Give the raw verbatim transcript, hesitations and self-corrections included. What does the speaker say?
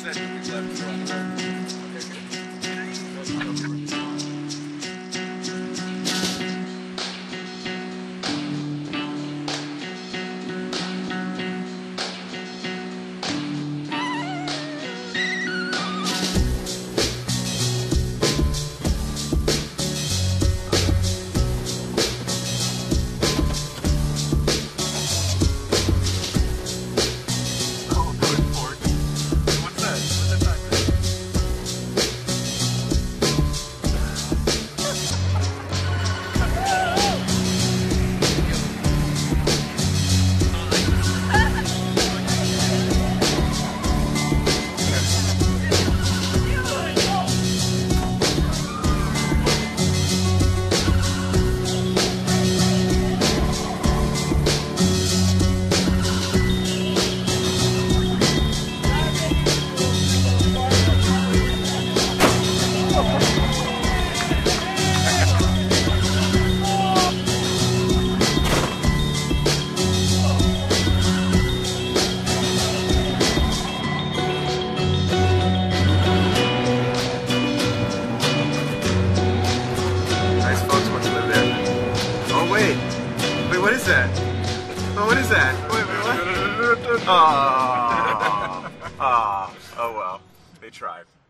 said we left on the road. What is that? Oh, what is that? Wait, wait, what? Aww. Aww. Oh, well. They tried.